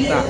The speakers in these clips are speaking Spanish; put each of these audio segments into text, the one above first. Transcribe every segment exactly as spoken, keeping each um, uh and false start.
Anda.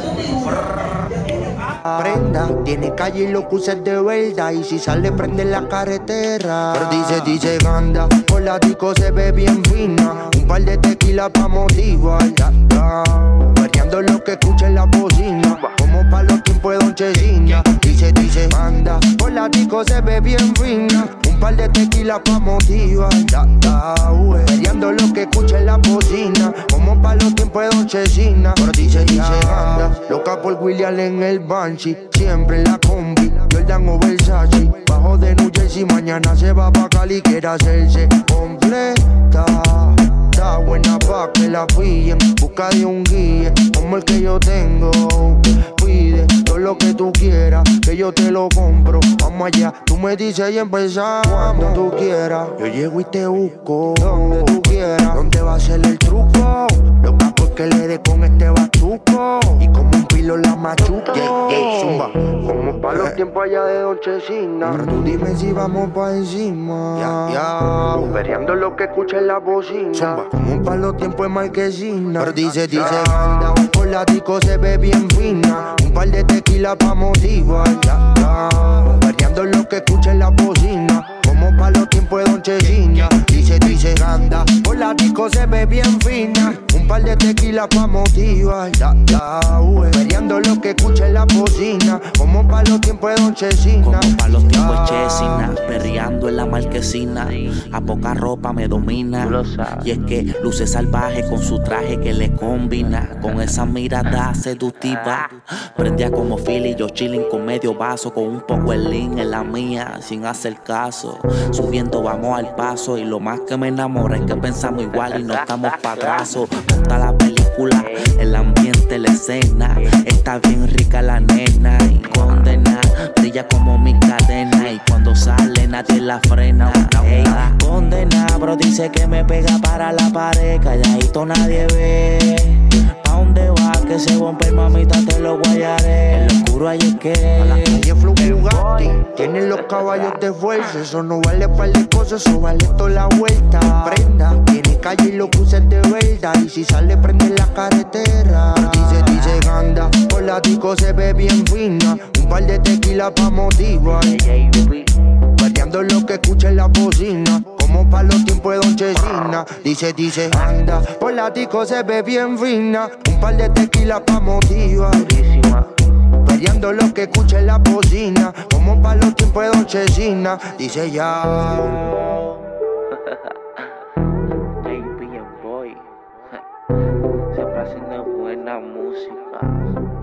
Prenda, tiene calle y lo cruces de verdad. Y si sale prende la carretera. Pero dice, dice ganda, por la disco se ve bien fina. Un par de tequila pa' motivar. Ya, ya. Variando lo que escucha en la bocina. Como pa' los tiempos de Don Chesina. Dice, dice ganda, por la disco se ve bien fina. Un par de tequila pa' motivar. Ya, ya, ué. Variando lo que escucha en la bocina. Como pa' los tiempos de Don Chesina. Pero dice, dice ganda, loca por William en el Banshee. Siempre en la combi, Jordan o Versace. Bajo de New Jersey, mañana se va pa' Cali. Quiere hacerse completa. Está buena pa' que la pillen. Busca de un guía como el que yo tengo. Pide todo lo que tú quieras, que yo te lo compro. Vamos allá, tú me dices y empezamos. Cuando tú quieras, yo llego y te busco. Donde tú quieras, ¿dónde va a ser el truco? Loca porque le dé con este batuco. Y como un pilo la machuco. Yeah, yeah, zumba. Como pa' los tiempos allá de Don Chesina. Pero tú dime si vamos pa' encima. Ya, ya. Periando lo que escucha en la bocina. Zumba. Como pa' los tiempos de Marquesina. Pero dice, dice anda, por la disco se ve bien fina. Un par de tequila pa' motivar. Ya, ya. Variando lo que escucha en la bocina. Como pa' los tiempos de Don Chesina. Dice, dice anda, por la disco se ve bien fina. Un par de tequila pa' motivar. Ya, ya, ué. Variando lo que escucha en la bocina. Como pa' los tiempos de Don Chesina. Como pa' los tiempos de Chesina. Perreando en la marquesina. A poca ropa me domina. Y es que luce salvaje con su traje que le combina. Con esa mirada seductiva. Prendía como Philly, yo chilling con medio vaso. Con un poco el lean en la mía, sin hacer caso. Subiendo vamos al paso. Y lo más que me enamora es que pensamos igual y no estamos pa' atrás. Monta la película, el ambiente, la escena. Está bien rica la nena y condena. Brilla como mi cadena y cuando sale nadie la frena. Ey, condena, bro, dice que me pega para la pared. Calladito nadie ve. ¿Pa' dónde va? Que se bombe, mamita, te lo guayaré. En lo oscuro hay es que a la calle Flow Bugatti. Tienen los caballos de fuerza. Eso no vale par de cosas, eso vale toda la vuelta. Prenda, tiene calle y lo cruces de verdad. Y si sale prende la carretera. Dice, dice ganda, por la disco se ve bien fina. Un par de tequila pa' motivar. Variando lo que escucha en la bocina. Como pa' los tiempos de Don Chesina. Dice, dice anda, por la disco se ve bien fina. Un par de tequila pa' motivar. Variando lo que escucha en la bocina. Como pa' los tiempos de Don Chesina. Dice ya. J B and Boy. Siempre haciendo buena música.